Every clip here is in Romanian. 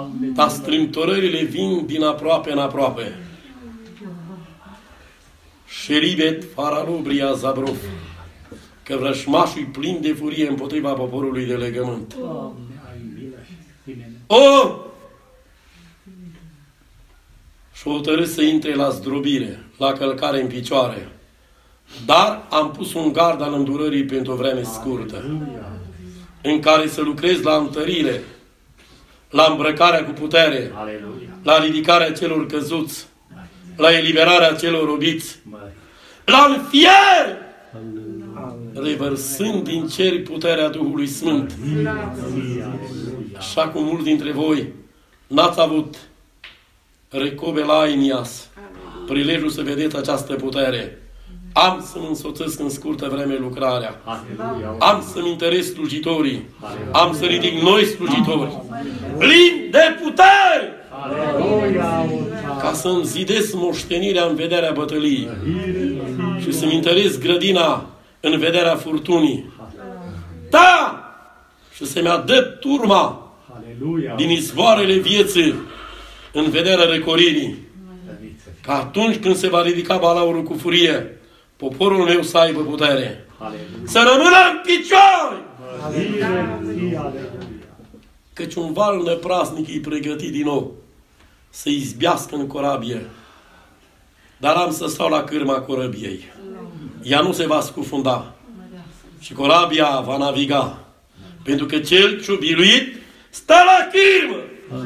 Dar strâmtorările vin din aproape în aproape. Șeribet faralubria Zabrov, că vrășmașul plin de furie împotriva poporului de legământ. O! Și-o hotărât să intre la zdrobire, la călcare în picioare. Dar am pus un gard al îndurării pentru o vreme scurtă, în care să lucrez la întărire, la îmbrăcarea cu putere, la ridicarea celor căzuți, la eliberarea celor robiți, la înfier, revărsând din cer puterea Duhului Sfânt. Așa cum mulți dintre voi n-ați avut recobe la Ainias, prilejul să vedeți această putere. Am să-mi însoțesc în scurtă vreme lucrarea. Am să-mi întăresc slujitorii. Am să ridic noi slujitori, plini de putere, ca să-mi zidesc moștenirea în vederea bătăliei și să-mi întăresc grădina în vederea furtunii. Da! Și să-mi adăp turma din izvoarele vieții în vederea recoririi. Ca atunci când se va ridica balaurul cu furie, poporul meu să aibă putere. Să rămână în picioare! Căci un val năprasnic îi pregătit din nou să izbească în corabie. Dar am să stau la cârma corăbiei. Ea nu se va scufunda. Și corabia va naviga. Pentru că cel ce-o biruit stă la cârmă.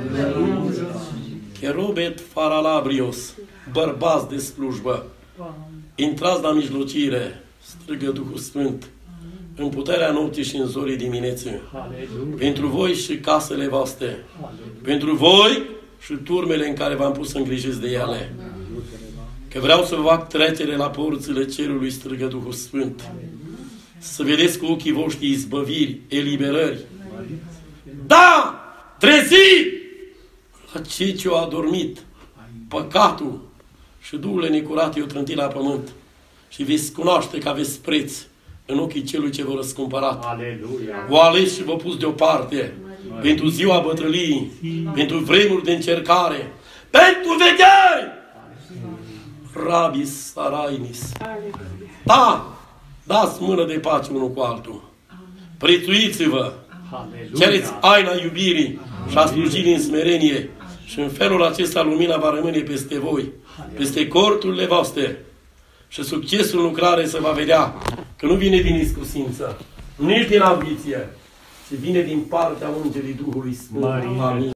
Cherubet faralabrios, bărbați de slujbă, intrați la mijlocire, strigă Duhul Sfânt, în puterea nopții și în zorii dimineții. Pentru voi și casele voastre, pentru voi și turmele în care v-am pus îngrijiți de ele. Că vreau să vă fac trecere la porțile cerului, strigă Duhul Sfânt. Să vedeți cu ochii voștri izbăviri, eliberări. Da! Trezi! La cei ce au adormit, păcatul și duhurile necurate i-au trântit la pământ. Și veți cunoaște că aveți preț în ochii celui ce vă răscumpărat. V-a ales și vă pus deoparte pentru ziua bătrâniei, pentru vremuri de încercare, pentru veghere. Rabis Sarainis. Da! Dați mână de pace unul cu altul. Prețuiți-vă. Cereți aina iubirii și a slujirii în smerenie. Și în felul acesta lumina va rămâne peste voi, peste corturile voastre. Și succesul în lucrare se va vedea că nu vine din iscusință, nici din ambiție, ci vine din partea Ungerii Duhului Sfânt. Amin.